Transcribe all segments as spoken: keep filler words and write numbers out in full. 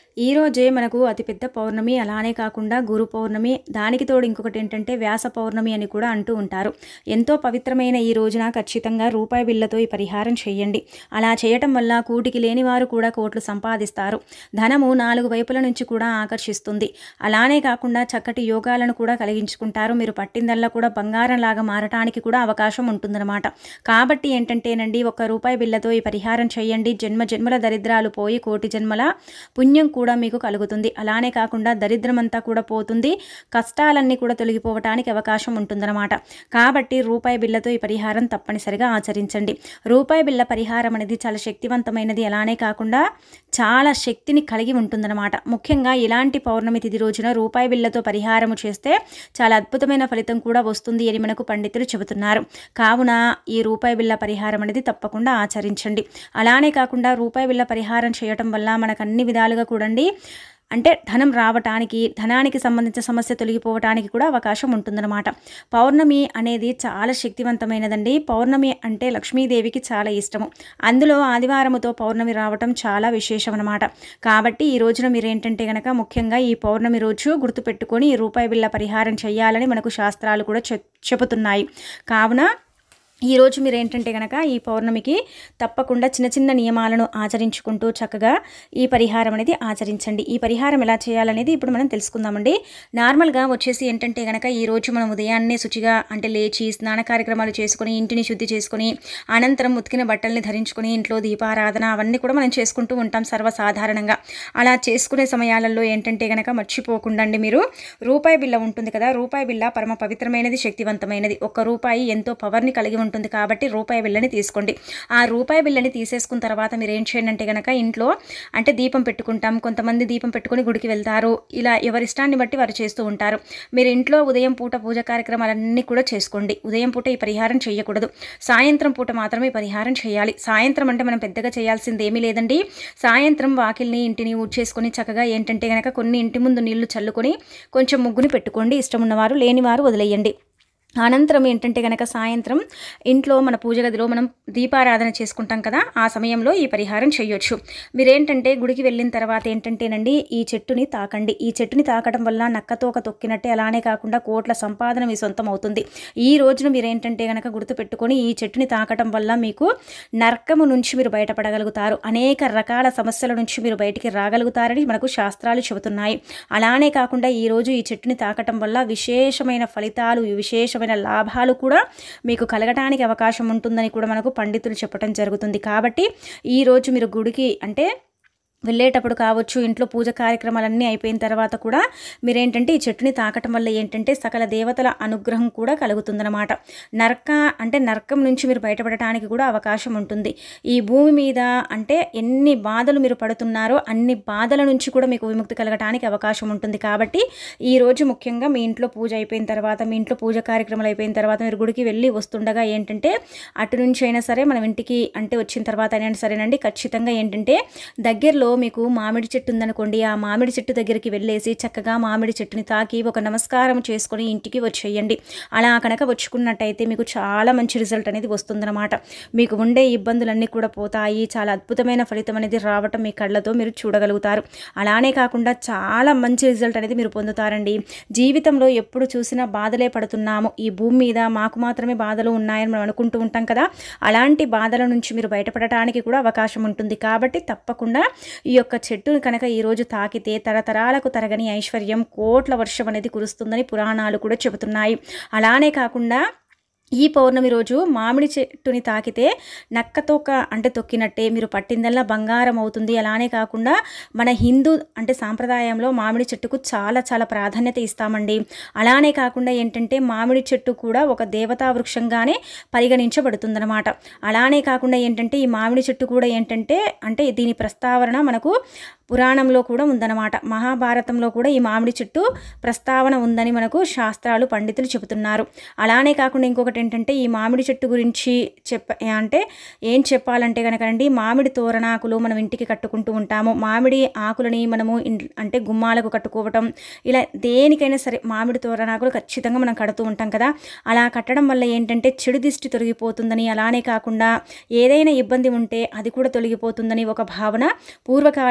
ఈరోజే మనకు అతిపెద్ద పౌర్ణమి. అలానే కాకుండా గురు పౌర్ణమి, దానికి తోడు ఇంకొకటి ఏంటంటే వ్యాస పౌర్ణమి అని కూడా అంటూ ఉంటారు. ఎంతో పవిత్రమైన ఈ రోజున ఖచ్చితంగా రూపాయి బిళ్ళతో ఈ పరిహారం చేయండి. అలా చేయటం వల్ల కూటికి లేని వారు కూడా కోట్లు సంపాదిస్తారు. ధనము నాలుగు వైపుల నుంచి కూడా ఆకర్షిస్తుంది. అలానే కాకుండా చక్కటి యోగాలను కూడా కలిగించుకుంటారు. మీరు పట్టిందల్లా కూడా బంగారం లాగా మారటానికి కూడా అవకాశం ఉంటుందన్నమాట. కాబట్టి ఏంటంటేనండి, ఒక్క రూపాయి బిళ్ళతో ఈ పరిహారం చేయండి. జన్మ జన్మల దరిద్రాలు పోయి కోటి జన్మల పుణ్యం కూడా మీకు కలుగుతుంది. అలానే కాకుండా దరిద్రమంతా కూడా పోతుంది. కష్టాలన్నీ కూడా తొలగిపోవటానికి అవకాశం ఉంటుందన్నమాట. కాబట్టి రూపాయి బిళ్ళతో ఈ పరిహారం తప్పనిసరిగా ఆచరించండి. రూపాయి బిళ్ళ పరిహారం అనేది చాలా శక్తివంతమైనది. అలానే కాకుండా చాలా శక్తిని కలిగి ఉంటుందన్నమాట. ముఖ్యంగా ఇలాంటి పౌర్ణమి తిథి రోజున రూపాయి బిళ్ళతో పరిహారము చేస్తే చాలా అద్భుతమైన ఫలితం కూడా వస్తుంది అని మనకు పండితులు చెబుతున్నారు. కావున ఈ రూపాయి బిళ్ళ పరిహారం అనేది తప్పకుండా ఆచరించండి. అలానే కాకుండా రూపాయి బిళ్ళ పరిహారం చేయటం వల్ల మనకు అన్ని విధాలుగా కూడండి అంటే ధనం రావటానికి, ధనానికి సంబంధించిన సమస్య తొలగిపోవటానికి కూడా అవకాశం ఉంటుందన్నమాట. పౌర్ణమి అనేది చాలా శక్తివంతమైనదండి. పౌర్ణమి అంటే లక్ష్మీదేవికి చాలా ఇష్టము. అందులో ఆదివారముతో పౌర్ణమి రావటం చాలా విశేషం అన్నమాట. కాబట్టి ఈ రోజున మీరు ఏంటంటే కనుక ముఖ్యంగా ఈ పౌర్ణమి రోజు గుర్తుపెట్టుకొని ఈ రూపాయి బిళ్ళ పరిహారం చేయాలని మనకు శాస్త్రాలు కూడా చెబుతున్నాయి. కావున ఈరోజు మీరు ఏంటంటే కనుక ఈ పౌర్ణమికి తప్పకుండా చిన్న చిన్న నియమాలను ఆచరించుకుంటూ చక్కగా ఈ పరిహారం అనేది ఆచరించండి. ఈ పరిహారం ఎలా చేయాలనేది ఇప్పుడు మనం తెలుసుకుందామండి. నార్మల్గా వచ్చేసి ఏంటంటే కనుక ఈరోజు మనం ఉదయాన్నే శుచిగా అంటే లేచి స్నాన కార్యక్రమాలు చేసుకుని ఇంటిని శుద్ధి చేసుకుని అనంతరం ఉతికిన బట్టల్ని ధరించుకుని ఇంట్లో దీపారాధన అవన్నీ కూడా మనం చేసుకుంటూ ఉంటాం సర్వసాధారణంగా. అలా చేసుకునే సమయాలలో ఏంటంటే కనుక మర్చిపోకుండా మీరు రూపాయి బిళ్ళ ఉంటుంది కదా, రూపాయి బిళ్ళ పరమ పవిత్రమైనది, శక్తివంతమైనది. ఒక్క రూపాయి ఎంతో పవర్ని కలిగి ఉంటుంది. కాబట్టి రూపాయి బిళ్ళని తీసుకోండి. ఆ రూపాయి బిళ్ళని తీసేసుకున్న తర్వాత మీరు ఏం చేయండి అంటే కనుక ఇంట్లో అంటే దీపం పెట్టుకుంటాం, కొంతమంది దీపం పెట్టుకుని గుడికి వెళ్తారు. ఇలా ఎవరిష్టాన్ని బట్టి వారు చేస్తూ ఉంటారు. మీరు ఇంట్లో ఉదయం పూట పూజ కార్యక్రమాలన్నీ కూడా చేసుకోండి. ఉదయం పూట ఈ పరిహారం చేయకూడదు. సాయంత్రం పూట మాత్రమే ఈ పరిహారం చేయాలి. సాయంత్రం అంటే మనం పెద్దగా చేయాల్సింది ఏమీ లేదండి. సాయంత్రం వాకిల్ని ఇంటిని ఊడ్చేసుకొని చక్కగా ఏంటంటే కనుక కొన్ని ఇంటి ముందు నీళ్లు చల్లుకొని కొంచెం ముగ్గుని పెట్టుకోండి. ఇష్టం ఉన్నవారు, లేనివారు వదిలేయండి. అనంతరం ఏంటంటే కనుక సాయంత్రం ఇంట్లో మన పూజ గదిలో మనం దీపారాధన చేసుకుంటాం కదా, ఆ సమయంలో ఈ పరిహారం చేయొచ్చు. మీరేంటంటే గుడికి వెళ్ళిన తర్వాత ఏంటంటేనండి ఈ చెట్టుని తాకండి. ఈ చెట్టుని తాకడం వల్ల నక్కతోక తొక్కినట్టే, అలానే కాకుండా కోట్ల సంపాదన మీ సొంతం అవుతుంది. ఈ రోజున మీరేంటంటే కనుక గుర్తుపెట్టుకొని ఈ చెట్టుని తాకటం వల్ల మీకు నరకము నుంచి మీరు బయటపడగలుగుతారు. అనేక రకాల సమస్యల నుంచి మీరు బయటికి రాగలుగుతారని మనకు శాస్త్రాలు చెబుతున్నాయి. అలానే కాకుండా ఈరోజు ఈ చెట్టుని తాకటం వల్ల విశేషమైన ఫలితాలు, విశేష లాభాలు కూడా మీకు కలగటానికి అవకాశం ఉంటుందని కూడా మనకు పండితులు చెప్పడం జరుగుతుంది. కాబట్టి ఈరోజు మీరు గుడికి అంటే వెళ్ళేటప్పుడు కావచ్చు, ఇంట్లో పూజ కార్యక్రమాలన్నీ అయిపోయిన తర్వాత కూడా మీరేంటంటే ఈ చెట్టుని తాకటం వల్ల ఏంటంటే సకల దేవతల అనుగ్రహం కూడా కలుగుతుందన్నమాట. నరక అంటే నరకం నుంచి మీరు బయటపడటానికి కూడా అవకాశం ఉంటుంది. ఈ భూమి మీద అంటే ఎన్ని బాధలు మీరు పడుతున్నారో అన్ని బాధల నుంచి కూడా మీకు విముక్తి కలగటానికి అవకాశం ఉంటుంది. కాబట్టి ఈరోజు ముఖ్యంగా మీ ఇంట్లో పూజ అయిపోయిన తర్వాత, మీ ఇంట్లో పూజ కార్యక్రమాలు అయిపోయిన తర్వాత మీరు గుడికి వెళ్ళి వస్తుండగా ఏంటంటే అటు నుంచి అయినా సరే మనం ఇంటికి అంటే వచ్చిన తర్వాత అయినా సరేనండి, ఖచ్చితంగా ఏంటంటే దగ్గరలో మీకు మామిడి చెట్టు ఉందనుకోండి, ఆ మామిడి చెట్టు దగ్గరికి వెళ్ళేసి చక్కగా మామిడి చెట్టుని తాకి ఒక నమస్కారం చేసుకొని ఇంటికి వచ్చేయండి. అలా కనుక వచ్చుకున్నట్టయితే మీకు చాలా మంచి రిజల్ట్ అనేది వస్తుందన్నమాట. మీకు ఉండే ఇబ్బందులన్నీ కూడా పోతాయి. చాలా అద్భుతమైన ఫలితం అనేది రావటం మీ కళ్ళతో మీరు చూడగలుగుతారు. అలానే కాకుండా చాలా మంచి రిజల్ట్ అనేది మీరు పొందుతారండి. జీవితంలో ఎప్పుడు చూసినా బాధలే పడుతున్నాము, ఈ భూమి మీద మాకు మాత్రమే బాధలు ఉన్నాయని మనం అనుకుంటూ ఉంటాం కదా, అలాంటి బాధల నుంచి మీరు బయటపడటానికి కూడా అవకాశం ఉంటుంది. కాబట్టి తప్పకుండా ఈ యొక్క చెట్టును కనుక ఈరోజు తాకితే తరతరాలకు తరగని ఐశ్వర్యం, కోట్ల వర్షం అనేది కురుస్తుందని పురాణాలు కూడా చెబుతున్నాయి. అలానే కాకుండా ఈ పౌర్ణమి రోజు మామిడి చెట్టుని తాకితే నక్కతోక అంటే తొక్కినట్టే, మీరు పట్టిందల్లా బంగారం అవుతుంది. అలానే కాకుండా మన హిందూ అంటే సాంప్రదాయంలో మామిడి చెట్టుకు చాలా చాలా ప్రాధాన్యత ఇస్తామండి. అలానే కాకుండా ఏంటంటే మామిడి చెట్టు కూడా ఒక దేవతా వృక్షంగానే పరిగణించబడుతుందన్నమాట. అలానే కాకుండా ఏంటంటే ఈ మామిడి చెట్టు కూడా ఏంటంటే అంటే దీని ప్రస్తావన మనకు పురాణంలో కూడా ఉందన్నమాట. మహాభారతంలో కూడా ఈ మామిడి చెట్టు ప్రస్తావన ఉందని మనకు శాస్త్రాలు పండితులు చెబుతున్నారు. అలానే కాకుండా ఇంకొకటి ఏంటంటే ఈ మామిడి చెట్టు గురించి చెప్ప అంటే ఏం చెప్పాలంటే కనుకండి, మామిడి తోరణాకులు మనం ఇంటికి కట్టుకుంటూ ఉంటాము. మామిడి ఆకులని మనము అంటే గుమ్మాలకు కట్టుకోవటం, ఇలా దేనికైనా సరే మామిడి తోరణాకులు ఖచ్చితంగా మనం కడుతూ ఉంటాం కదా. అలా కట్టడం వల్ల ఏంటంటే చెడు దిష్టి తొలగిపోతుందని, అలానే కాకుండా ఏదైనా ఇబ్బంది ఉంటే అది కూడా తొలగిపోతుందని ఒక భావన పూర్వకాలం నుంచి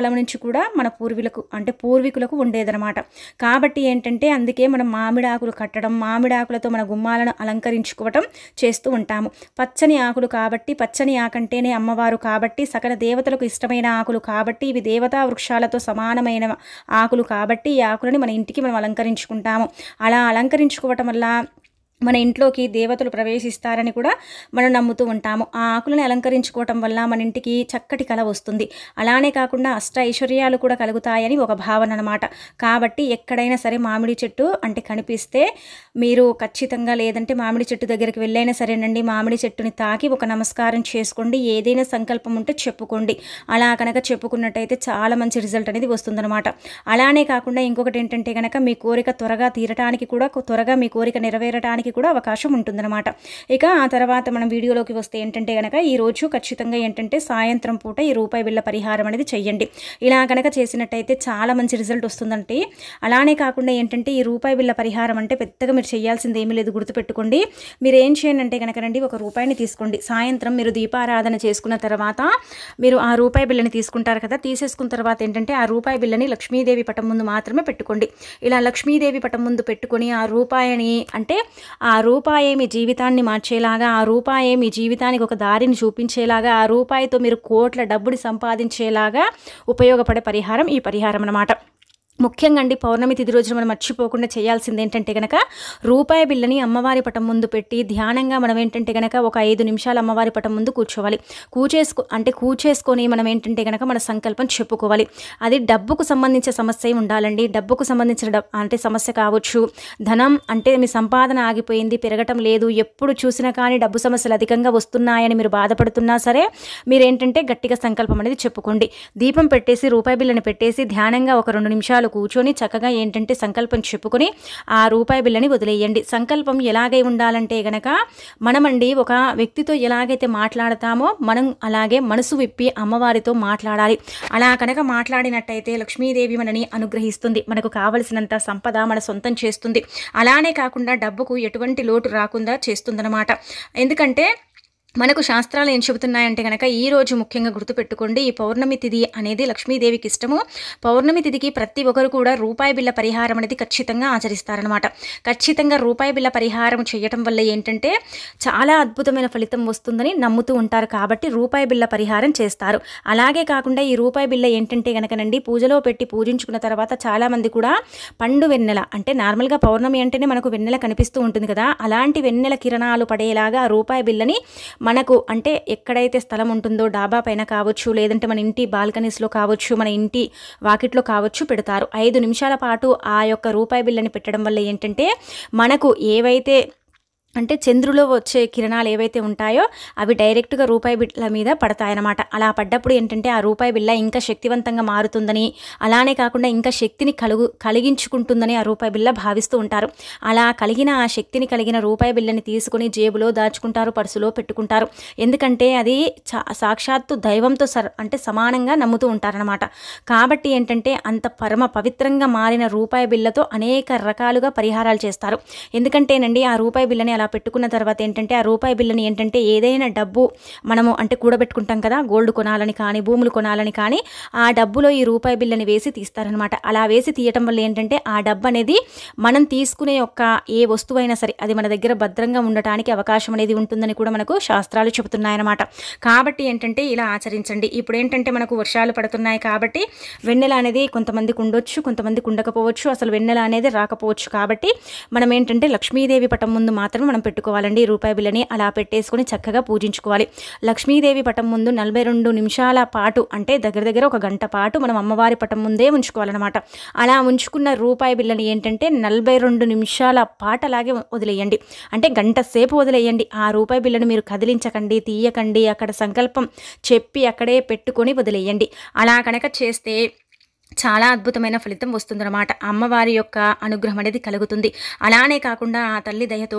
కూడా మన పూర్వీకులకు అంటే పూర్వీకులకు ఉండేదన్నమాట. కాబట్టి ఏంటంటే అందుకే మనం మామిడాకులు కట్టడం, మామిడాకులతో మన గుమ్మాలను అలంకరించుకోవటం చేస్తూ ఉంటాము. పచ్చని ఆకులు కాబట్టి, పచ్చని ఆకంటేనే అమ్మవారు కాబట్టి, సకల దేవతలకు ఇష్టమైన ఆకులు కాబట్టి, ఇవి దేవతా వృక్షాలతో సమానమైన ఆకులు కాబట్టి ఈ ఆకులని మన ఇంటికి మనం అలంకరించుకుంటాము. అలా అలంకరించుకోవటం వల్ల మన ఇంట్లోకి దేవతలు ప్రవేశిస్తారని కూడా మనం నమ్ముతూ ఉంటాము. ఆ ఆకులను అలంకరించుకోవటం వల్ల మన ఇంటికి చక్కటి కళ వస్తుంది. అలానే కాకుండా అష్ట ఐశ్వర్యాలు కూడా కలుగుతాయని ఒక భావన అన్నమాట. కాబట్టి ఎక్కడైనా సరే మామిడి చెట్టు అంటే కనిపిస్తే మీరు ఖచ్చితంగా, లేదంటే మామిడి చెట్టు దగ్గరికి వెళ్ళైనా సరేనండి, మామిడి చెట్టుని తాకి ఒక నమస్కారం చేసుకోండి. ఏదైనా సంకల్పం ఉంటే చెప్పుకోండి. అలా కనుక చెప్పుకున్నట్టయితే చాలా మంచి రిజల్ట్ అనేది వస్తుందన్నమాట. అలానే కాకుండా ఇంకొకటి ఏంటంటే కనుక మీ కోరిక త్వరగా తీరటానికి కూడా, త్వరగా మీ కోరిక నెరవేరటానికి కూడా అవకాశం ఉంటుందన్నమాట. ఇక ఆ తర్వాత మనం వీడియోలోకి వస్తే ఏంటంటే కనుక ఈరోజు ఖచ్చితంగా ఏంటంటే సాయంత్రం పూట ఈ రూపాయి బిళ్ళ పరిహారం అనేది చెయ్యండి. ఇలా కనుక చేసినట్టయితే చాలా మంచి రిజల్ట్ వస్తుందంటే. అలానే కాకుండా ఏంటంటే ఈ రూపాయి బిళ్ళ పరిహారం అంటే పెద్దగా మీరు చేయాల్సింది ఏమీ లేదు, గుర్తుపెట్టుకోండి. మీరు ఏం చేయండి అంటే కనుక రండి, ఒక రూపాయిని తీసుకోండి. సాయంత్రం మీరు దీపారాధన చేసుకున్న తర్వాత మీరు ఆ రూపాయి బిళ్ళని తీసుకుంటారు కదా, తీసేసుకున్న తర్వాత ఏంటంటే ఆ రూపాయి బిళ్ళని లక్ష్మీదేవి పటం ముందు మాత్రమే పెట్టుకోండి. ఇలా లక్ష్మీదేవి పటం ముందు పెట్టుకొని ఆ రూపాయిని అంటే ఆ రూపాయే మీ జీవితాన్ని మార్చేలాగా, ఆ రూపాయే మీ జీవితానికి ఒక దారిని చూపించేలాగా, ఆ రూపాయితో మీరు కోట్ల డబ్బుని సంపాదించేలాగా ఉపయోగపడే పరిహారం ఈ పరిహారం అన్నమాట. ముఖ్యంగా అండి పౌర్ణమి తిథి రోజున మనం మర్చిపోకుండా చేయాల్సింది ఏంటంటే కనుక రూపాయి బిళ్ళని అమ్మవారి పటం ముందు పెట్టి ధ్యానంగా మనం ఏంటంటే కనుక ఒక ఐదు నిమిషాలు అమ్మవారి పటం ముందు కూర్చోవాలి. కూచేసుకో అంటే కూచేసుకొని మనం ఏంటంటే కనుక మన సంకల్పం చెప్పుకోవాలి. అది డబ్బుకు సంబంధించిన సమస్య ఉండాలండి. డబ్బుకు సంబంధించిన అంటే సమస్య కావచ్చు, ధనం అంటే మీ సంపాదన ఆగిపోయింది, పెరగటం లేదు, ఎప్పుడు చూసినా కానీ డబ్బు సమస్యలు అధికంగా వస్తున్నాయని మీరు బాధపడుతున్నా సరే మీరేంటంటే గట్టిగా సంకల్పం అనేది చెప్పుకోండి. దీపం పెట్టేసి రూపాయి బిళ్ళని పెట్టేసి ధ్యానంగా ఒక రెండు నిమిషాలు కూర్చొని చక్కగా ఏంటంటే సంకల్పం చెప్పుకొని ఆ రూపాయి బిళ్ళని వదిలేయండి. సంకల్పం ఎలాగై ఉండాలంటే గనక మనమండి ఒక వ్యక్తితో ఎలాగైతే మాట్లాడతామో మనం అలాగే మనసు విప్పి అమ్మవారితో మాట్లాడాలి. అలా కనుక మాట్లాడినట్టయితే లక్ష్మీదేవి మనని అనుగ్రహిస్తుంది, మనకు కావలసినంత సంపద మన సొంతం చేస్తుంది. అలానే కాకుండా డబ్బుకు ఎటువంటి లోటు రాకుండా చేస్తుందన్నమాట. ఎందుకంటే మనకు శాస్త్రాలు ఏం చెబుతున్నాయంటే కనుక ఈరోజు ముఖ్యంగా గుర్తుపెట్టుకోండి, ఈ పౌర్ణమి తిథి అనేది లక్ష్మీదేవికి ఇష్టము. పౌర్ణమి తిథికి ప్రతి ఒక్కరు కూడా రూపాయి బిళ్ళ పరిహారం అనేది ఖచ్చితంగా ఆచరిస్తారనమాట. ఖచ్చితంగా రూపాయి బిళ్ళ పరిహారం చేయటం వల్ల ఏంటంటే చాలా అద్భుతమైన ఫలితం వస్తుందని నమ్ముతూ ఉంటారు. కాబట్టి రూపాయి బిళ్ళ పరిహారం చేస్తారు. అలాగే కాకుండా ఈ రూపాయి బిళ్ళ ఏంటంటే కనుకనండి పూజలో పెట్టి పూజించుకున్న తర్వాత చాలామంది కూడా పండు వెన్నెల అంటే నార్మల్గా పౌర్ణమి అంటేనే మనకు వెన్నెల కనిపిస్తూ ఉంటుంది కదా, అలాంటి వెన్నెల కిరణాలు పడేలాగా రూపాయి బిళ్ళని మనకు అంటే ఎక్కడైతే స్థలం ఉంటుందో డాబా పైన కావచ్చు, లేదంటే మన ఇంటి బాల్కనీస్లో కావచ్చు, మన ఇంటి వాకిట్లో కావచ్చు పెడతారు. ఐదు నిమిషాల పాటు ఆ యొక్క రూపాయి బిళ్ళని పెట్టడం వల్ల ఏంటంటే మనకు ఏవైతే అంటే చంద్రులో వచ్చే కిరణాలు ఏవైతే ఉంటాయో అవి డైరెక్ట్గా రూపాయి బిళ్ళ మీద పడతాయన్నమాట. అలా పడ్డప్పుడు ఏంటంటే ఆ రూపాయి బిళ్ళ ఇంకా శక్తివంతంగా మారుతుందని, అలానే కాకుండా ఇంకా శక్తిని కలుగు కలిగించుకుంటుందని ఆ రూపాయి బిళ్ళ భావిస్తూ ఉంటారు. అలా కలిగిన ఆ శక్తిని కలిగిన రూపాయి బిళ్ళని తీసుకుని జేబులో దాచుకుంటారు, పర్సులో పెట్టుకుంటారు. ఎందుకంటే అది సాక్షాత్తు దైవంతో సర్ అంటే సమానంగా నమ్ముతూ ఉంటారనమాట. కాబట్టి ఏంటంటే అంత పరమ పవిత్రంగా మారిన రూపాయి బిళ్ళతో అనేక రకాలుగా పరిహారాలు చేస్తారు. ఎందుకంటేనండి ఆ రూపాయి బిళ్ళని అలా పెట్టుకున్న తర్వాత ఏంటంటే ఆ రూపాయి బిళ్ళని ఏంటంటే ఏదైనా డబ్బు మనము అంటే కూడబెట్టుకుంటాం కదా, గోల్డ్ కొనాలని కానీ భూములు కొనాలని కానీ ఆ డబ్బులో ఈ రూపాయి బిళ్ళని వేసి తీస్తారనమాట. అలా వేసి తీయటం వల్ల ఏంటంటే ఆ డబ్బు అనేది మనం తీసుకునే యొక్క ఏ వస్తువైనా సరే అది మన దగ్గర భద్రంగా ఉండటానికి అవకాశం అనేది ఉంటుందని కూడా మనకు శాస్త్రాలు చెబుతున్నాయన్నమాట. కాబట్టి ఏంటంటే ఇలా ఆచరించండి. ఇప్పుడు ఏంటంటే మనకు వర్షాలు పడుతున్నాయి కాబట్టి వెన్నెల అనేది కొంతమందికి ఉండొచ్చు, కొంతమందికి ఉండకపోవచ్చు, అసలు వెన్నెల అనేది రాకపోవచ్చు. కాబట్టి మనం ఏంటంటే లక్ష్మీదేవి పటం ముందు మాత్రమే మనం పెట్టుకోవాలండి రూపాయి బిళ్ళని. అలా పెట్టేసుకొని చక్కగా పూజించుకోవాలి. లక్ష్మీదేవి పటం ముందు నలభై రెండు నిమిషాల పాటు అంటే దగ్గర దగ్గర ఒక గంట పాటు మనం అమ్మవారి పటం ముందే ఉంచుకోవాలన్నమాట. అలా ఉంచుకున్న రూపాయి బిళ్ళని ఏంటంటే నలభై రెండు నిమిషాల పాటు అలాగే వదిలేయండి. అంటే గంట సేపు వదిలేయండి. ఆ రూపాయి బిళ్ళని మీరు కదిలించకండి, తీయకండి, అక్కడ సంకల్పం చెప్పి అక్కడే పెట్టుకొని వదిలేయండి. అలా కనుక చేస్తే చాలా అద్భుతమైన ఫలితం వస్తుందన్నమాట. అమ్మవారి యొక్క అనుగ్రహం అనేది కలుగుతుంది. అలానే కాకుండా ఆ తల్లి దయతో మనం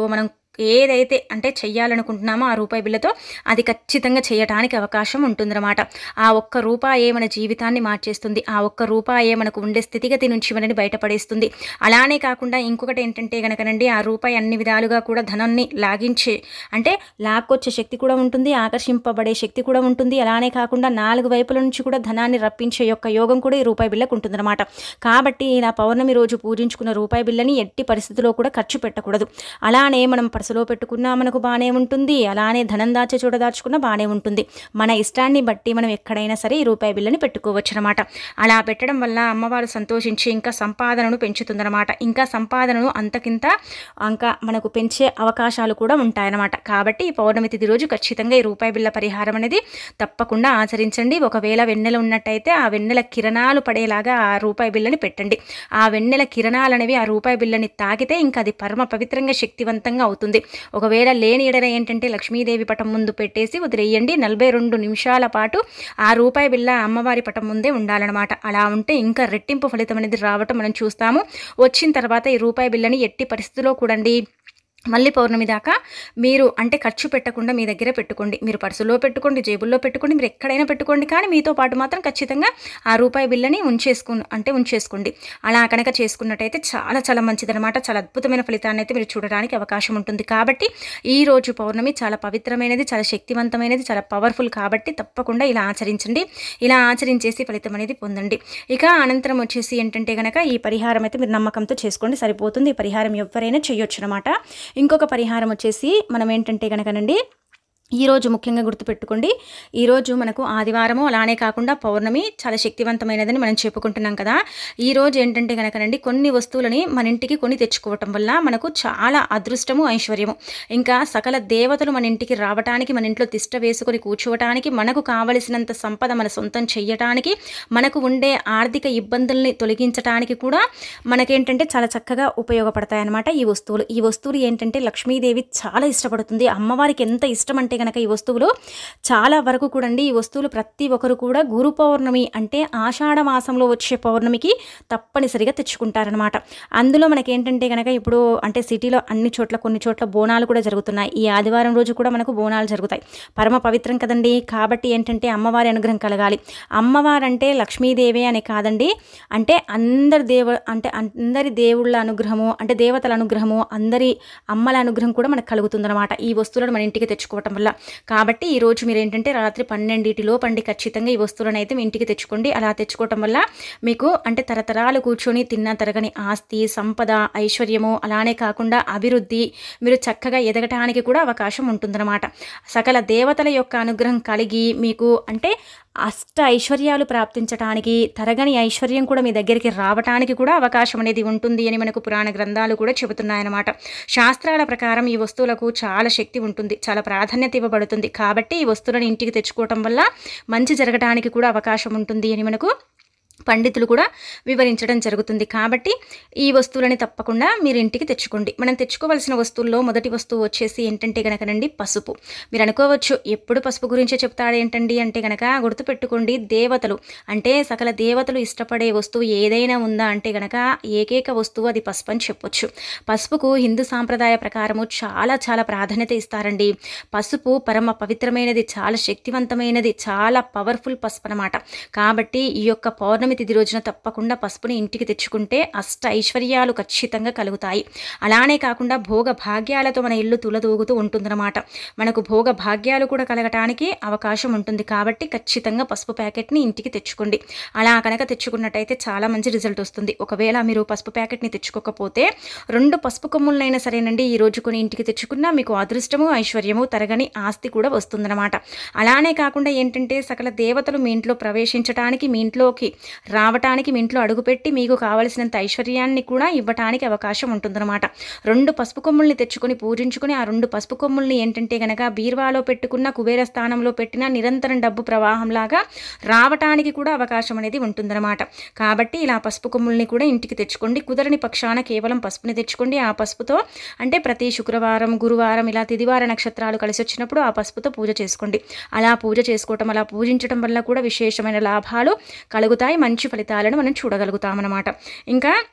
ఏదైతే అంటే చెయ్యాలనుకుంటున్నామో ఆ రూపాయి బిళ్ళతో అది ఖచ్చితంగా చేయటానికి అవకాశం ఉంటుందన్నమాట. ఆ ఒక్క రూపాయే మన జీవితాన్ని మార్చేస్తుంది. ఆ ఒక్క రూపాయే మనకు ఉండే స్థితిగతి నుంచి మనని బయటపడేస్తుంది. అలానే కాకుండా ఇంకొకటి ఏంటంటే గనకనండి, ఆ రూపాయి అన్ని విధాలుగా కూడా ధనాన్ని లాగించే అంటే లాక్కొచ్చే శక్తి కూడా ఉంటుంది, ఆకర్షింపబడే శక్తి కూడా ఉంటుంది. అలానే కాకుండా నాలుగు వైపుల నుంచి కూడా ధనాన్ని రప్పించే యొక్క యోగం కూడా ఈ రూపాయి బిళ్ళకు ఉంటుందన్నమాట. కాబట్టి ఇలా పౌర్ణమి రోజు పూజించుకున్న రూపాయి బిళ్ళని ఎట్టి పరిస్థితిలో కూడా ఖర్చు పెట్టకూడదు. అలానే మనం పర్సులో పెట్టుకున్నా మనకు బాగానే ఉంటుంది, అలానే ధనం దాచే చోట దాచుకున్నా బాగానే ఉంటుంది. మన ఇష్టాన్ని బట్టి మనం ఎక్కడైనా సరే ఈ రూపాయి బిళ్ళని పెట్టుకోవచ్చు అనమాట. అలా పెట్టడం వల్ల అమ్మవారు సంతోషించి ఇంకా సంపాదనను పెంచుతుందన్నమాట. ఇంకా సంపాదనను అంతకింత ఇంకా మనకు పెంచే అవకాశాలు కూడా ఉంటాయన్నమాట. కాబట్టి ఈ పౌర్ణమి తిథి రోజు ఖచ్చితంగా ఈ రూపాయి బిళ్ళ పరిహారం అనేది తప్పకుండా ఆచరించండి. ఒకవేళ వెన్నెల ఉన్నట్టయితే ఆ వెన్నెల కిరణాలు పడేలాగా ఆ రూపాయి బిళ్ళని పెట్టండి. ఆ వెన్నెల కిరణాలు అనేవి ఆ రూపాయి బిళ్ళని తాకితే ఇంకా అది పరమ పవిత్రంగా శక్తివంతంగా అవుతుంది. ఒకవేళ లేని ఎడల ఏంటంటే లక్ష్మీదేవి పటం ముందు పెట్టేసి వదిలేయండి. నలభై రెండు నిమిషాల పాటు ఆ రూపాయి బిళ్ళ అమ్మవారి పటం ముందే ఉండాలన్నమాట. అలా ఉంటే ఇంకా రెట్టింపు ఫలితం అనేది రావటం మనం చూస్తాము. వచ్చిన తర్వాత ఈ రూపాయి బిళ్ళని ఎట్టి పరిస్థితిలో కూడండి మళ్ళీ పౌర్ణమి దాకా మీరు అంటే ఖర్చు పెట్టకుండా మీ దగ్గర పెట్టుకోండి. మీరు పర్సులో పెట్టుకోండి, జేబుల్లో పెట్టుకోండి, మీరు ఎక్కడైనా పెట్టుకోండి. కానీ మీతో పాటు మాత్రం ఖచ్చితంగా ఆ రూపాయి బిళ్ళని ఉంచేసుకు అంటే ఉంచేసుకోండి. అలా కనుక చేసుకున్నట్టయితే చాలా చాలా మంచిదనమాట. చాలా అద్భుతమైన ఫలితాన్ని అయితే మీరు చూడడానికి అవకాశం ఉంటుంది. కాబట్టి ఈ రోజు పౌర్ణమి చాలా పవిత్రమైనది, చాలా శక్తివంతమైనది, చాలా పవర్ఫుల్. కాబట్టి తప్పకుండా ఇలా ఆచరించండి. ఇలా ఆచరించేసి ఫలితం అనేది పొందండి. ఇక అనంతరం వచ్చేసి ఏంటంటే కనుక ఈ పరిహారం అయితే మీరు నమ్మకంతో చేసుకోండి, సరిపోతుంది. ఈ పరిహారం ఎవరైనా చేయొచ్చు అనమాట. ఇంకొక పరిహారం వచ్చేసి మనం ఏంటంటే కనుకనండి, ఈరోజు ముఖ్యంగా గుర్తుపెట్టుకోండి, ఈరోజు మనకు ఆదివారము, అలానే కాకుండా పౌర్ణమి చాలా శక్తివంతమైనదని మనం చెప్పుకుంటున్నాం కదా. ఈరోజు ఏంటంటే కనుకనండి, కొన్ని వస్తువులని మన ఇంటికి కొని తెచ్చుకోవటం వల్ల మనకు చాలా అదృష్టము, ఐశ్వర్యము, ఇంకా సకల దేవతలు మన ఇంటికి రావటానికి, మన ఇంట్లో తిష్ట వేసుకొని కూర్చోవటానికి, మనకు కావలసినంత సంపద మన సొంతం చెయ్యటానికి, మనకు ఉండే ఆర్థిక ఇబ్బందుల్ని తొలగించడానికి కూడా మనకేంటంటే చాలా చక్కగా ఉపయోగపడతాయి అన్నమాట ఈ వస్తువులు. ఈ వస్తువులు ఏంటంటే లక్ష్మీదేవి చాలా ఇష్టపడుతుంది. అమ్మవారికి ఎంత ఇష్టం అంటే కనుక ఈ వస్తువులు చాలా వరకు కూడా అండి, ఈ వస్తువులు ప్రతి ఒక్కరు కూడా గురు పౌర్ణమి అంటే ఆషాఢ మాసంలో వచ్చే పౌర్ణమికి తప్పనిసరిగా తెచ్చుకుంటారనమాట. అందులో మనకేంటంటే కనుక ఇప్పుడు అంటే సిటీలో అన్ని చోట్ల కొన్ని చోట్ల బోనాలు కూడా జరుగుతున్నాయి. ఈ ఆదివారం రోజు కూడా మనకు బోనాలు జరుగుతాయి. పరమ పవిత్రం కదండి. కాబట్టి ఏంటంటే అమ్మవారి అనుగ్రహం కలగాలి. అమ్మవారు అంటే లక్ష్మీదేవి అని కాదండి, అంటే అందరి దేవ అంటే అందరి దేవుళ్ళ అనుగ్రహము, అంటే దేవతల అనుగ్రహము, అందరి అమ్మల అనుగ్రహం కూడా మనకు కలుగుతుందన్నమాట ఈ వస్తువులను మన ఇంటికి తెచ్చుకోవటం వల్ల. కాబట్టి ఈ రోజు మీరు ఏంటంటే రాత్రి పన్నెండింటిలో పండి ఖచ్చితంగా ఈ వస్తువులను అయితే మీ ఇంటికి తెచ్చుకోండి. అలా తెచ్చుకోవటం వల్ల మీకు అంటే తరతరాలు కూర్చొని తిన్న తరగని ఆస్తి, సంపద, ఐశ్వర్యము, అలానే కాకుండా అభివృద్ధి, మీరు చక్కగా ఎదగటానికి కూడా అవకాశం ఉంటుందన్నమాట. సకల దేవతల యొక్క అనుగ్రహం కలిగి మీకు అంటే అష్ట ఐశ్వర్యాలు ప్రాప్తించడానికి, తరగని ఐశ్వర్యం కూడా మీ దగ్గరికి రావటానికి కూడా అవకాశం అనేది ఉంటుంది అని మనకు పురాణ గ్రంథాలు కూడా చెబుతున్నాయన్నమాట. శాస్త్రాల ప్రకారం ఈ వస్తువులకు చాలా శక్తి ఉంటుంది, చాలా ప్రాధాన్యత ఇవ్వబడుతుంది. కాబట్టి ఈ వస్తువులను ఇంటికి తెచ్చుకోవటం వల్ల మంచి జరగడానికి కూడా అవకాశం ఉంటుంది అని మనకు పండితులు కూడా వివరించడం జరుగుతుంది. కాబట్టి ఈ వస్తువులని తప్పకుండా మీరు ఇంటికి తెచ్చుకోండి. మనం తెచ్చుకోవాల్సిన వస్తువుల్లో మొదటి వస్తువు వచ్చేసి ఏంటంటే కనుకనండి పసుపు. మీరు అనుకోవచ్చు ఎప్పుడు పసుపు గురించే చెప్తాడు ఏంటండి అంటే కనుక గుర్తుపెట్టుకోండి, దేవతలు అంటే సకల దేవతలు ఇష్టపడే వస్తువు ఏదైనా ఉందా అంటే కనుక ఏకైక వస్తువు అది పసుపు అని చెప్పొచ్చు. పసుపుకు హిందూ సాంప్రదాయ ప్రకారము చాలా చాలా ప్రాధాన్యత ఇస్తారండి. పసుపు పరమ పవిత్రమైనది, చాలా శక్తివంతమైనది, చాలా పవర్ఫుల్ పసుపు అన్నమాట. కాబట్టి ఈ యొక్క పౌర్ణమి తిథి రోజున తప్పకుండా పసుపుని ఇంటికి తెచ్చుకుంటే అష్ట ఐశ్వర్యాలు ఖచ్చితంగా కలుగుతాయి. అలానే కాకుండా భోగ భాగ్యాలతో మన ఇల్లు తులదూగుతూ ఉంటుందన్నమాట. మనకు భోగ భాగ్యాలు కూడా కలగటానికి అవకాశం ఉంటుంది. కాబట్టి ఖచ్చితంగా పసుపు ప్యాకెట్ని ఇంటికి తెచ్చుకోండి. అలా కనుక తెచ్చుకున్నట్టయితే చాలా మంచి రిజల్ట్ వస్తుంది. ఒకవేళ మీరు పసుపు ప్యాకెట్ని తెచ్చుకోకపోతే రెండు పసుపు కొమ్ములనైనా సరేనండి ఈ రోజు కొని ఇంటికి తెచ్చుకున్నా మీకు అదృష్టము, ఐశ్వర్యము, తరగని ఆస్తి కూడా వస్తుందన్నమాట. అలానే కాకుండా ఏంటంటే సకల దేవతలు మీ ఇంట్లో ప్రవేశించడానికి, మీ ఇంట్లోకి రావటానికి, మీ ఇంట్లో అడుగుపెట్టి మీకు కావలసినంత ఐశ్వర్యాన్ని కూడా ఇవ్వటానికి అవకాశం ఉంటుందన్నమాట. రెండు పసుపు కొమ్ముల్ని తెచ్చుకొని పూజించుకొని ఆ రెండు పసుపు కొమ్ముల్ని ఏంటంటే కనుక బీర్వాలో పెట్టుకున్న, కుబేర స్థానంలో పెట్టిన నిరంతరం డబ్బు ప్రవాహంలాగా రావటానికి కూడా అవకాశం అనేది ఉంటుందన్నమాట. కాబట్టి ఇలా పసుపు కొమ్ముల్ని కూడా ఇంటికి తెచ్చుకోండి. కుదరని పక్షాన కేవలం పసుపుని తెచ్చుకోండి. ఆ పసుపుతో అంటే ప్రతి శుక్రవారం, గురువారం ఇలా తిదివార నక్షత్రాలు కలిసి వచ్చినప్పుడు ఆ పసుపుతో పూజ చేసుకోండి. అలా పూజ చేసుకోవటం, అలా పూజించడం వల్ల కూడా విశేషమైన లాభాలు కలుగుతాయి. మంచి ఫలితాలను మనం చూడగలుగుతామన్నమాట. ఇంకా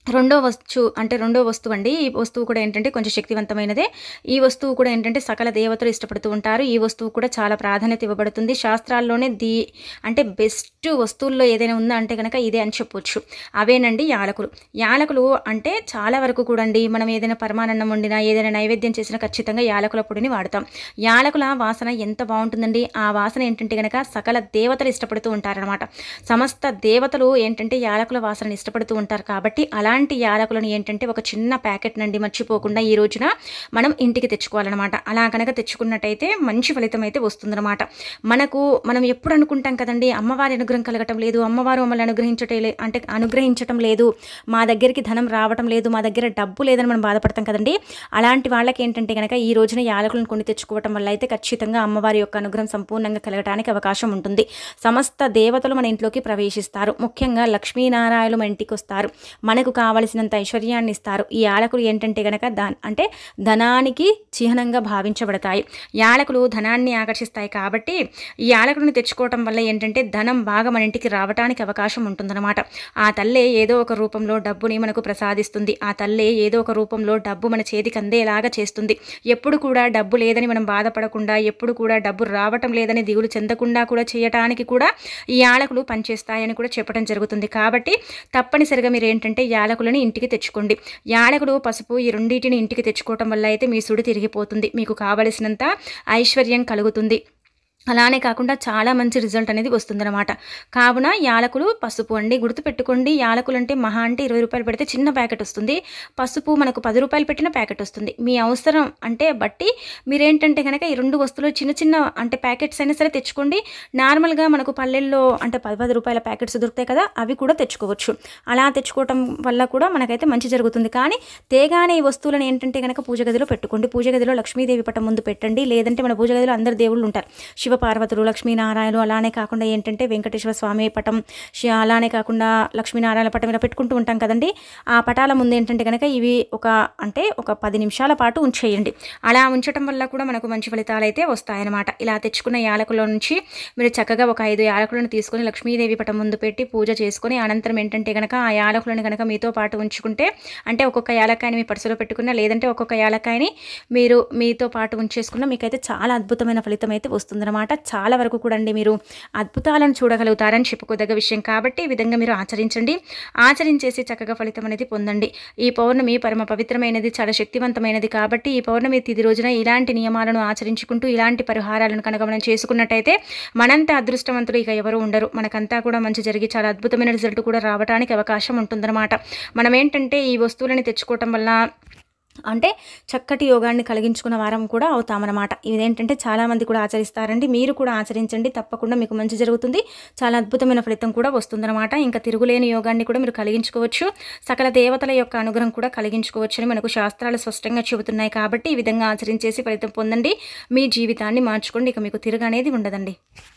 రెండో వస్తు అంటే రెండో వస్తువు అండి. ఈ వస్తువు కూడా ఏంటంటే కొంచెం శక్తివంతమైనదే. ఈ వస్తువు కూడా ఏంటంటే సకల దేవతలు ఇష్టపడుతూ ఉంటారు. ఈ వస్తువు కూడా చాలా ప్రాధాన్యత ఇవ్వబడుతుంది. శాస్త్రాల్లోనే ది అంటే బెస్ట్ వస్తువుల్లో ఏదైనా ఉందా అంటే కనుక ఇదే అని చెప్పొచ్చు. అవేనండి యాలకులు. యాలకులు అంటే చాలా వరకు కూడా అండి మనం ఏదైనా పరమాన్నం వండినా ఏదైనా నైవేద్యం చేసినా ఖచ్చితంగా యాలకుల పొడిని వాడతాం. యాలకుల వాసన ఎంత బాగుంటుందండి. ఆ వాసన ఏంటంటే కనుక సకల దేవతలు ఇష్టపడుతూ ఉంటారనమాట. సమస్త దేవతలు ఏంటంటే యాలకుల వాసనని ఇష్టపడుతూ ఉంటారు. కాబట్టి అలా అలాంటి యాలకులను ఏంటంటే ఒక చిన్న ప్యాకెట్ నుండి మర్చిపోకుండా ఈ రోజున మనం ఇంటికి తెచ్చుకోవాలన్నమాట. అలా కనుక తెచ్చుకున్నట్టయితే మంచి ఫలితం అయితే వస్తుందన్నమాట. మనకు మనం ఎప్పుడు అనుకుంటాం కదండి, అమ్మవారి అనుగ్రహం కలగటం లేదు, అమ్మవారు మమ్మల్ని అనుగ్రహించటే అంటే అనుగ్రహించటం లేదు, మా దగ్గరికి ధనం రావటం లేదు, మా దగ్గర డబ్బు లేదని మనం బాధపడతాం కదండి. అలాంటి వాళ్ళకి ఏంటంటే కనుక ఈ రోజున యాలకులను కొని తెచ్చుకోవటం వల్ల అయితే ఖచ్చితంగా అమ్మవారి యొక్క అనుగ్రహం సంపూర్ణంగా కలగడానికి అవకాశం ఉంటుంది. సమస్త దేవతలు మన ఇంట్లోకి ప్రవేశిస్తారు. ముఖ్యంగా లక్ష్మీనారాయణులు మన ఇంటికి వస్తారు. మనకు కావలసినంత ఐశ్వర్యాన్ని ఇస్తారు. ఈ యాలకులు ఏంటంటే గనక దా అంటే ధనానికి చిహ్నంగా భావించబడతాయి. యాలకులు ధనాన్ని ఆకర్షిస్తాయి. కాబట్టి ఈ యాలకులను తెచ్చుకోవటం వల్ల ఏంటంటే ధనం బాగా మన ఇంటికి రావడానికి అవకాశం ఉంటుందన్నమాట. ఆ తల్లే ఏదో ఒక రూపంలో డబ్బుని మనకు ప్రసాదిస్తుంది. ఆ తల్లే ఏదో ఒక రూపంలో డబ్బు మన చేతికి అందేలాగా చేస్తుంది. ఎప్పుడు కూడా డబ్బు లేదని మనం బాధపడకుండా, ఎప్పుడు కూడా డబ్బు రావటం లేదని దిగులు చెందకుండా కూడా చేయటానికి కూడా ఈ యాలకులు పనిచేస్తాయని కూడా చెప్పడం జరుగుతుంది. కాబట్టి తప్పనిసరిగా మీరు ఏంటంటే యాలకులని ఇంటికి తెచ్చుకోండి. యాలకులు, పసుపు ఈ రెండింటిని ఇంటికి తెచ్చుకోవటం వల్ల అయితే మీ సుడి తిరిగిపోతుంది. మీకు కావలసినంత ఐశ్వర్యం కలుగుతుంది. అలానే కాకుండా చాలా మంచి రిజల్ట్ అనేది వస్తుందన్నమాట. కావున యాలకులు, పసుపు అండి గుర్తుపెట్టుకోండి. యాలకులు అంటే మహా అంటే ఇరవై రూపాయలు పెడితే చిన్న ప్యాకెట్ వస్తుంది. పసుపు మనకు పది రూపాయలు పెట్టిన ప్యాకెట్ వస్తుంది. మీ అవసరం అంటే బట్టి మీరేంటంటే కనుక ఈ రెండు వస్తువులు చిన్న చిన్న అంటే ప్యాకెట్స్ అయినా సరే తెచ్చుకోండి. నార్మల్గా మనకు పల్లెల్లో అంటే పది పది రూపాయల ప్యాకెట్స్ దొరుకుతాయి కదా, అవి కూడా తెచ్చుకోవచ్చు. అలా తెచ్చుకోవటం వల్ల కూడా మనకైతే మంచి జరుగుతుంది. కానీ తేగానే ఈ వస్తువులను ఏంటంటే కనుక పూజ గదిలో పెట్టుకోండి. పూజ గదిలో లక్ష్మీదేవి పటం ముందు పెట్టండి. లేదంటే మన పూజ గదిలో అందరు దేవుళ్ళు ఉంటారు. శివపార్వతులు, లక్ష్మీనారాయణులు, అలానే కాకుండా ఏంటంటే వెంకటేశ్వర స్వామి పటం, అలానే కాకుండా లక్ష్మీనారాయణ పటం ఇలా పెట్టుకుంటూ ఉంటాం కదండి. ఆ పటాల ముందు ఏంటంటే కనుక ఇవి ఒక అంటే ఒక పది నిమిషాల పాటు ఉంచేయండి. అలా ఉంచడం వల్ల కూడా మనకు మంచి ఫలితాలు అయితే వస్తాయన్నమాట. ఇలా తెచ్చుకున్న యాలకుల నుంచి మీరు చక్కగా ఒక ఐదు యాలకులను తీసుకొని లక్ష్మీదేవి పటం ముందు పెట్టి పూజ చేసుకొని అనంతరం ఏంటంటే కనుక ఆ యాలకులను కనుక మీతో పాటు ఉంచుకుంటే అంటే ఒక్కొక్క యాలకాయని మీ పర్సులో పెట్టుకున్నా, లేదంటే ఒక్కొక్క యాలకాయని మీరు మీతో పాటు ఉంచేసుకున్న మీకైతే చాలా అద్భుతమైన ఫలితం అయితే వస్తుందన్నమాట. చాలా వరకు కూడా అండి మీరు అద్భుతాలను చూడగలుగుతారని చెప్పుకోదగ్గ విషయం. కాబట్టి ఈ విధంగా మీరు ఆచరించండి. ఆచరించేసి చక్కగా ఫలితం అనేది పొందండి. ఈ పౌర్ణమి పరమ పవిత్రమైనది, చాలా శక్తివంతమైనది. కాబట్టి ఈ పౌర్ణమి తిథి రోజున ఇలాంటి నియమాలను ఆచరించుకుంటూ ఇలాంటి పరిహారాలను కనుక మనం చేసుకున్నట్టయితే మనంత అదృష్టవంతులు ఇక ఎవరు ఉండరు. మనకంతా కూడా మంచి జరిగి చాలా అద్భుతమైన రిజల్ట్ కూడా రావడానికి అవకాశం ఉంటుందన్నమాట. మనం ఏంటంటే ఈ వస్తువులని తెచ్చుకోవటం వల్ల అంటే చక్కటి యోగాన్ని కలిగించుకున్న వారం కూడా అవుతామన్నమాట. ఇదేంటంటే చాలామంది కూడా ఆచరిస్తారండి. మీరు కూడా ఆచరించండి. తప్పకుండా మీకు మంచి జరుగుతుంది. చాలా అద్భుతమైన ఫలితం కూడా వస్తుందన్నమాట. ఇంకా తిరుగులేని యోగాన్ని కూడా మీరు కలిగించుకోవచ్చు. సకల దేవతల యొక్క అనుగ్రహం కూడా కలిగించుకోవచ్చు అని మనకు శాస్త్రాలు స్పష్టంగా చెబుతున్నాయి. కాబట్టి ఈ విధంగా ఆచరించేసి ఫలితం పొందండి. మీ జీవితాన్ని మార్చుకోండి. ఇక మీకు తిరుగు అనేది ఉండదండి.